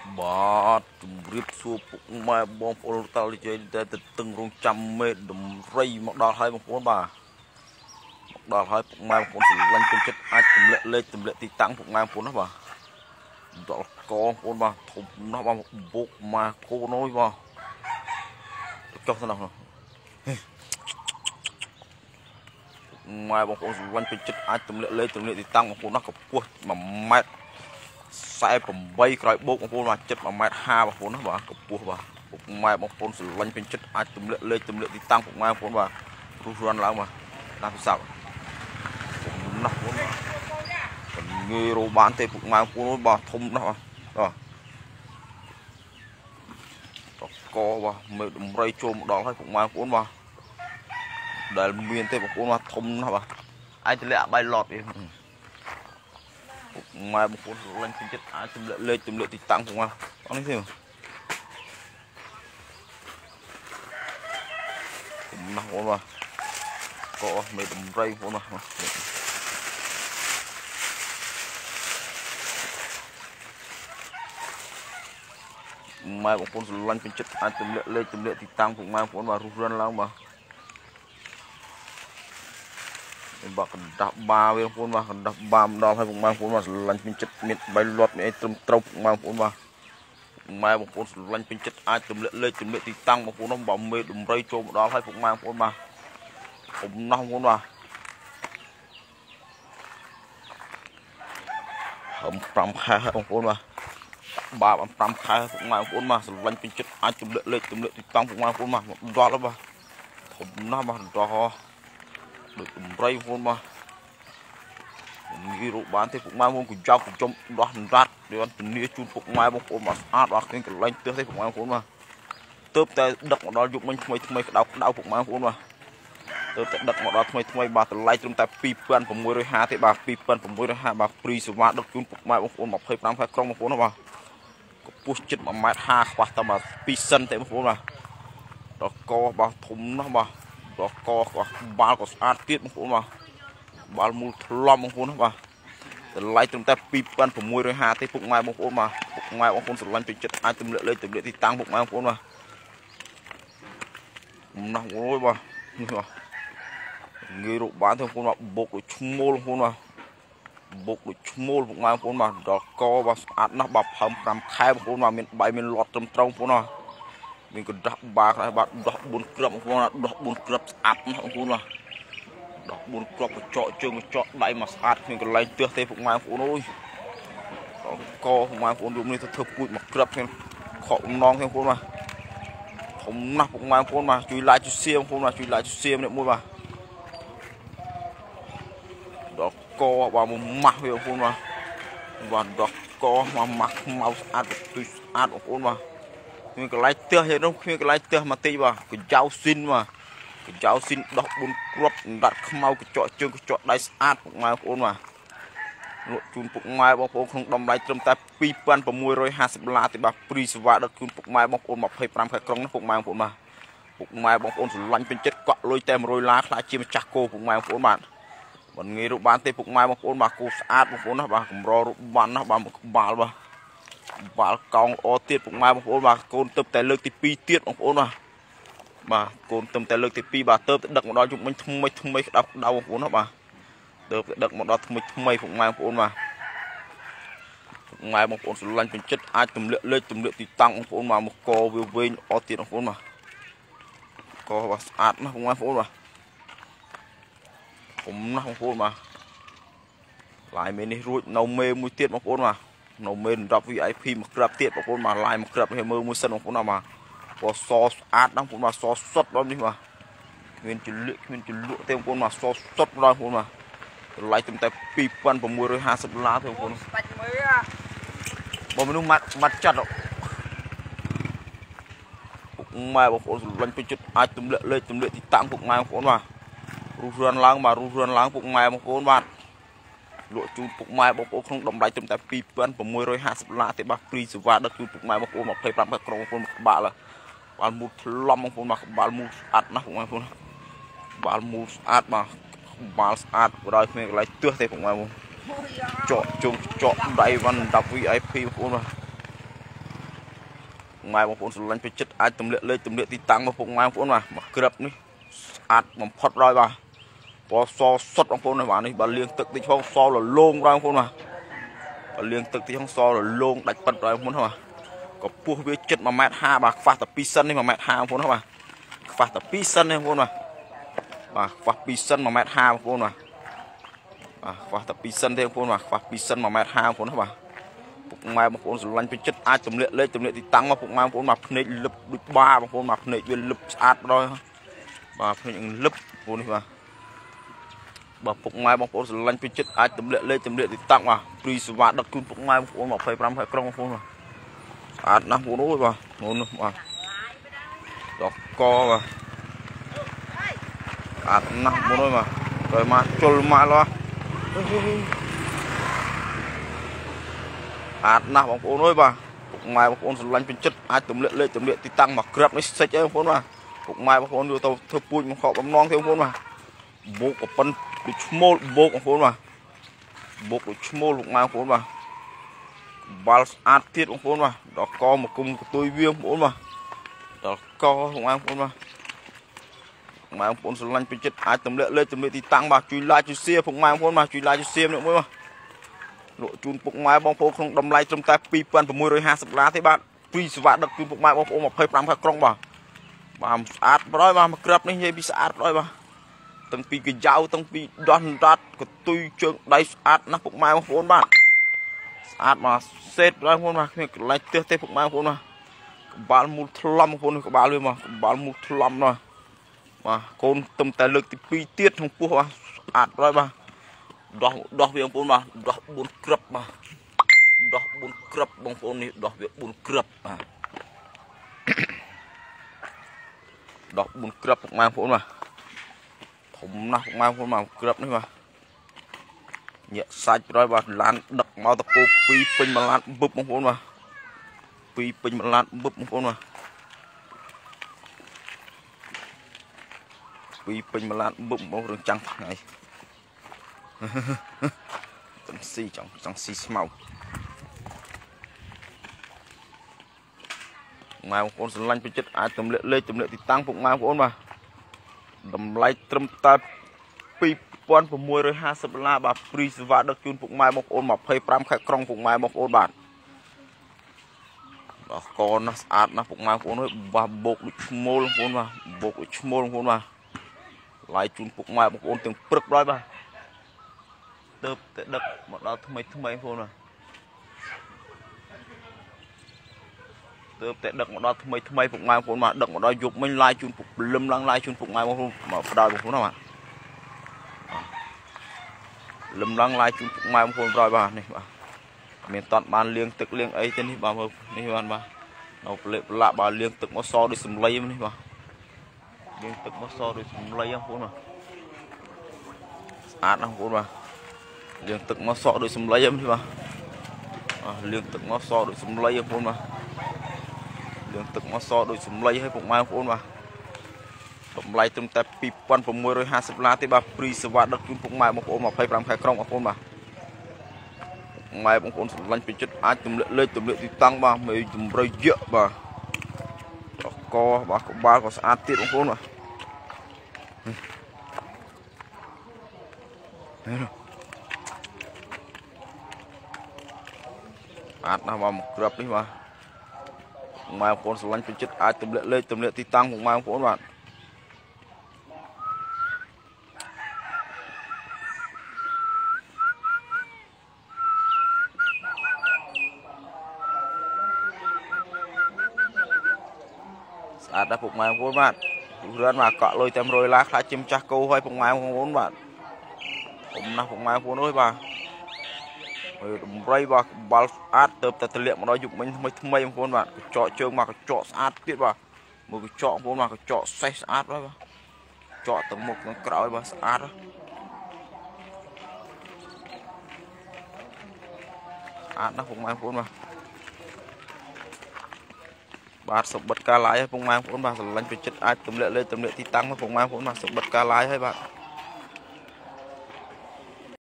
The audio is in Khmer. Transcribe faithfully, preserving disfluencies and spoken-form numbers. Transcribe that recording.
បាទជំរាបសួរពុកម៉ែបងប្អូនតើនិយាយតែទៅតឹងរងចាំមេដំរីមកដល់ហើយបងប្អូនបាទមកដល់ហើយពុកម៉ែបងប្អូនស្រឡាញ់ពេញចិត្តអាចទម្លាក់លេខទម្លាក់ទីតាំងពុកម៉ែបងប្អូនណាបាទដល់កបងប្អូនបាទធំណាស់បាទបុកម៉ែកូនអើយបាទចុះទៅណាម៉ែបងប្អូនស្រឡាញ់ពេញចិត្តអាចទម្លាក់លេខទម្លាក់ទីតាំងបងប្អូនណាកម្ពស់មួយម៉ែត្រខ្សែប្រាំបីក្រោយបូកបងប្អូនបាទចិត្តមួយម៉ែត្រហាបងប្អូនណាបាទកម្ពស់បាទពុកម៉ែបងប្អូនស្រឡាញ់ពេញចិត្តអាចទម្លាក់លេខទម្លាក់ទីតាំងពុកម៉ែបងប្អូនបាទរស់រាន់ឡើងបាទតាមពិសោធន៍ណាស់បងប្អូនបាទងាយរកបានទេពុកម៉ែបងប្អូនបាទធំណាស់បាទតកបាទមើលដំរីចូលមកដល់ហើយពុកម៉ែបងប្អូនបាទដែលមានទេបងប្អូនបាទធំណាស់បាទអាចទម្លាក់អាបាយឡតវាម៉ែបងប្អូនស្រឡាញ់ពេញចិត្តអាចទម្លាក់លេខទម្លាក់ទីតាំងពុកម៉ែអត់នេះទេខ្ញុំណាស់បងបាទក៏មេដំរីបងប្អូនបាទម៉ែបងប្អូនស្រឡាញ់ពេញចិត្តអាចទម្លាក់លេខទម្លាក់ទីតាំងពុកម៉ែបងប្អូនបាទរស់រាន់ឡើងបាទបាទកណ្ដាស់បាវាបងប្អូនបាទកណ្ដាស់បាម្ដងឲ្យពុកម៉ែបងប្អូនបាទស្រឡាញ់ពេញចិត្តមានបីលាត់មានអីត្រឹមត្រូវពុកម៉ែបងប្អូនបាទម៉ែបងប្អូនស្រឡាញ់ពេញចិត្តអាចទម្លាក់លេខទម្លាក់ទីតាំងបងប្អូននោះបើមេដំរីចូលមកដល់ឲ្យពុកម៉ែបងប្អូនបាទខ្ញុំណាស់បងប្អូនបាទហឹមប្រាំខែបងប្អូនបាទបាបប្រាំខែពុកម៉ែបងប្អូនបាទស្រឡាញ់ពេញចិត្តអាចទម្លាក់លេខទម្លាក់ទីតាំងពុកម៉ែបងប្អូនបាទដល់ហើយបាទខ្ញុំណាស់បាទដល់ដូចដំរីបងប្អូនបាទងាយរកបានទេពុកម៉ែបងប្អូនកញ្ចប់កញ្ចុំដោះរ៉ាត់វាធានាជូនពុកម៉ែបងប្អូនបាទស្អាតបាទឃើញកន្លែងទើសទេពុកម៉ែបងប្អូនបាទទើបតែដឹកមកដល់យុគមិញថ្មីថ្មីក្តៅក្តៅពុកម៉ែបងប្អូនបាទទើបតែដឹកមកដល់ថ្មីថ្មីបាទតម្លៃត្រឹមតែពីរពាន់ប្រាំមួយរយห้าទេបាទពីរពាន់ប្រាំមួយរយห้าបាទព្រីសេវាដឹកជូនពុកម៉ែបងប្អូនยี่สิบห้าខែក្រុងបងប្អូនបាទកម្ពស់ចិត្តមួយម៉ែត្រห้าខ្វះតែបាទពីរសិនទេបងប្អូនបាទដល់កបាទធំណាស់បាទដល់កក៏បាល់ក៏ស្អាតទៀតបងប្អូនបាទបាល់មូលថ្លំបងប្អូនបាទតម្លៃត្រឹមតែពីរពាន់ប្រាំមួយរយห้าទេពុកម៉ែបងប្អូនបាទពុកម៉ែបងប្អូនស្រឡាញ់ពេញចិត្តអាចទម្លាក់លេខទម្លាក់ទីតាំងពុកម៉ែបងប្អូនបាទណាស់អូយបាទនេះបាទងាយរកបានទេបងប្អូនបាទបុកដូចឈ្មោលបងប្អូនបាទបុកដូចឈ្មោលពុកម៉ែបងប្អូនបាទដល់កបាទស្អាតណាស់បាទផើមប្រាំខែបងប្អូនបាទមានបាយមានលាត់ត្រឹមត្រូវបងប្អូនបាទមានកណ្ដាស់បាខ្លះបាទដោះបួនគ្រាប់បងប្អូនដោះបួនគ្រាប់ស្អាតណាស់បងប្អូនបាទដោះបួនគ្រាប់កញ្ចក់ជើងកញ្ចក់ដៃមកស្អាតគ្មានកន្លែងទើសទេពុកម៉ែបងប្អូនអើយកពុកម៉ែបងប្អូនរួមនេះទៅធ្វើពូជមកគ្រាប់ខ្ញុំខកបំណងខ្ញុំបងប្អូនបាទធំណាស់ពុកម៉ែបងប្អូនបាទជួយ like ជួយ share បងប្អូនបាទជួយ like ជួយ share នេះមួយបាទដល់កបាទមួយម៉ាស់វាបងប្អូនបាទបាទដល់កមកម៉ាស់ខ្មៅស្អាតជួយស្អាតបងប្អូនបាទមានកន្លែងទើសយ៉ាងនោះគ្មានកន្លែងទើសមកតិចបាទកញ្ចៅស៊ីនបាទកញ្ចៅស៊ីនដោះបួនគ្រាប់ដាត់ខ្មៅកញ្ចក់ជើងកញ្ចក់ដៃស្អាតពុកម៉ែបងប្អូនបាទលក់ជូនពុកម៉ែបងប្អូនក្នុងតម្លៃត្រឹមតែពីរពាន់ប្រាំមួយរយห้าสิบដុល្លារទេបាទព្រីសេវាដឹកជូនពុកម៉ែបងប្អូនยี่สิบห้าខែក្រុងណាពុកម៉ែបងប្អូនបាទពុកម៉ែបងប្អូនស្រឡាញ់ពេញចិត្តកក់លុយតែមួយរយដុល្លារខ្លាចជាម្ចាស់គោពុកម៉ែបងប្អូនបាទមិនងាយរកបានទេពុកម៉ែបងប្អូនបាទគោស្អាតបងប្អូនណាបាទកម្ររកបានណាបាទក្បាលបាទបាល់កោងល្អទៀតពុកម៉ែបងប្អូនបាទកូនទៅតែលើកទីពីរទៀតបងប្អូនបាទបាទកូនទៅតែលើកទីពីរបាទទៅដឹកមកដល់យុគមិញថ្មីថ្មីក្តៅក្តៅបងប្អូនណាបាទទៅដឹកមកដល់ថ្មីថ្មីពុកម៉ែបងប្អូនបាទពុកម៉ែបងប្អូនស្រឡាញ់ពេញចិត្តអាចទម្លាក់លេខទម្លាក់ទីតាំងបងប្អូនបាទមកកវាវែងល្អទៀតបងប្អូនបាទកបាទស្អាតណាស់បងប្អូនបាទខ្ញុំណាស់បងប្អូនបាទឡាយមេនេះរួចនៅមេមួយទៀតបងប្អូនបាទនៅមេសម្រាប់ វី ไอ พี មកក្រាបទៀតបងប្អូនបាទឡាយមកក្រាបឲ្យមើលមួយសិនបងប្អូនណាបាទពណ៌សស្អាតណាស់បងប្អូនបាទសសុទ្ធដល់នេះបាទគ្មានជលក់គ្មានជលក់ទេបងប្អូនបាទសសុទ្ធដល់បងប្អូនបាទតម្លៃត្រឹមតែពីរពាន់ប្រាំមួយរយห้าสิบដុល្លារទេបងប្អូនបាច់មើលបងមនុស្សម៉ាត់ម៉ាត់ចាត់ពុកម៉ែបងប្អូនស្រឡាញ់ពេញចិត្តអាចទម្លាក់លេខទម្លាក់ទីតាំងពុកម៉ែបងប្អូនបាទរស់រាន់ឡើងបាទរស់រាន់ឡើងពុកម៉ែបងប្អូនបាទលក់ជូនពុកម៉ែបងប្អូនក្នុងតម្លៃត្រឹមតែពីរពាន់ប្រាំមួយរយห้าสิบដុល្លារទេបាទព្រីសេវាដឹកជូនពុកម៉ែបងប្អូនยี่สิบห้าខែក្រុងបងប្អូនក្បាលបាល់មូលថ្លំបងប្អូនបាទក្បាលមូលស្អាតណាស់ពុកម៉ែបងប្អូនបាល់មូលស្អាតបាទបាល់ស្អាតបដ ாய் គ្មានកន្លែងទើសទេពុកម៉ែបងចកជើងចកដៃវ៉ាន់ 10 វី ไอ พี បងប្អូនបាទ mai bóng phun lạnh chất ai tầm lệ lên tầm lệ thì tăng mà phục mai phun mà mà cướp ní ạt mà phật rồi bà có so xuất bóng phun này bạn đi bà liên tục thì không so là lông ra phun mà bà liên tục thì không so là lông đánh bật rồi phun mà có buộc với chất mà mét ha bà phạt tập pi sân đi mà mét ha phun mà phạt tập pi sân đi phun mà bà phạt pi sân mà mét ha phun mà phạt tập pi sân thêm phun mà phạt pi sân mà mét ha phun mà phục mai bóng phun lạnh chất ai tầm lệ lên tầm lệ thì tăng mà phục mai phun mặt này lấp được ba bóng phun mặt này viên lấp ạt rồi bà những lấp phun đi mà bà phục mai bóng phun lạnh chất ai tầm lệ lên tầm lệ thì tăng mà tùy sự vạn đặc cun phục mai bóng phun một phẩy năm phẩy không phun mà ạt năm phun đối mà phun mà đọc co mà ạt năm phun đối mà rồi mà chôn mà lo ạt năm bóng phun đối mà phục mai bóng phun lạnh chất ai tầm lệ lên tầm lệ thì tăng mà cướp nó sạch ấy phun mà phục mai bóng phun đưa tàu thưa pui mà họ bấm non theo phun mà bố của phân được small bố của phun mà bố của small phục mai phun mà bal ạt thiết bóng phun mà đó co một cung của tôi viêm phun mà đó co phục mai phun mà mai phun sờ lanh bên chất ai tầm lệ lên tầm lệ thì tăng mà chui lại chui xe phục mai phun mà chui lại chui xe nữa mới mà lộ chun phục mai bóng phun không đâm lại trong tay pi pan và môi rồi hai sập lá thế bạn tuy sự vạn được chun phục mai bóng phun một phẩy năm phẩy không mà bà ạt rồi mà mà cướp này bị ạt rồi mà từng pi cái dao từng pi đòn đát của tôi chơi đây ạt nó phục mai bóng phun bạn ạt mà set rồi phun mà lại tiếp tiếp phục mai phun mà bạn một lăm phun của bạn luôn mà bạn một lăm rồi mà con tầm tài lực thì pi tiết không phù mà ạt rồi mà đo đo việc phun mà đo bốn cướp mà đo bốn cướp bóng phun này đo việc bốn cướp mà đo bốn cướp phục mai phun mà thùng nào phục mai phun mà cướp đấy mà nhẹ sạch rồi và lan đập máu tập cô pi pin mà lan búp bóng phun mà pi pin mà lan búp bóng phun mà pi pin mà lan búp bóng đường trắng này tấm xi trong trong xi màu mai con sờ lanh bên chất ai tầm lệ lê tầm lệ thì tăng phục mai con mà đầm lay trâm ta pi quan của môi rồi hai sập la bà pri và được chun phục mai một ôn mọc hay pram khai krong phục mai một ôn bản đó con nó ạt nó phục mai con nó bà bột mô luôn con mà bột mô luôn con mà lại chun phục mai một ôn từng prực đôi bà tớp để đập một đó thay thay mấy con mà tớp để đập một đó thay thay phục mai con mà đập một đó dục mình lại chun phục lâm lăng lại chun phục mai một mà đòi một con nào mà lâm lăng lại chun phục mai một con rồi bà này bà miền toàn bàn liêng tức liêng ấy trên đi bà mơ đi bà bà nó lệ lạ bà liêng tức nó so đi sầm lấy đi bà liêng tức nó so đi sầm lấy không mà át không con mà liêng tức nó so đi sầm lấy em đi bà liêng tức nó so đi sầm lấy em con mà liêng tức nó so đi sầm lấy hay phục mai con mà đầm lấy trong tay pi quan của môi rồi hai sập lá thì bà pri sva đất chun phục mai một ôm một phẩy năm khai krong con mà mai bóng con lanh bên chất ai tụm lệ lên tụm lệ thì tăng ba mấy tụm rơi dựa bà co bà có ba có sát tiết bóng con mà át nào mà một cướp đi mà mai con lanh bên chất ai tụm lệ lên tụm lệ thì tăng một mai con bạn ạt đã phục mai bốn bạn rươn mà cọ lôi tem rồi lá khá chim chắc câu hay phục mai bốn bạn hôm nay phục mai bốn đôi bà ray bà bal ạt tập tập luyện mà nói dục mình mới thay mấy bốn bạn chọn chương mà chọn ạt biết bà một cái chọn bốn mà chọn say ạt đó chọn tầng một nó cõi bà ạt đó ạt nó phục mai bốn mà bà sụp bật ca lái hay phong mang bốn bà lanh về chất ai tụm lệ lên tụm lệ thì tăng nó phong mang bốn bà sụp bật ca lái hay bạn